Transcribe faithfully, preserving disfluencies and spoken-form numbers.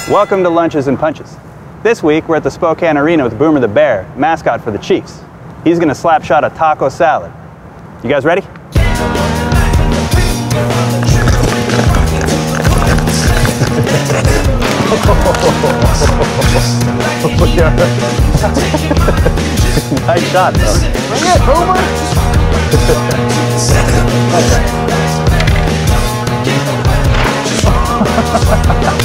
Welcome to Lunches and Punches. This week we're at the Spokane Arena with Boomer the Bear, mascot for the Chiefs. He's going to slap shot a taco salad. You guys ready? Nice shot, though. Bring it, Boomer!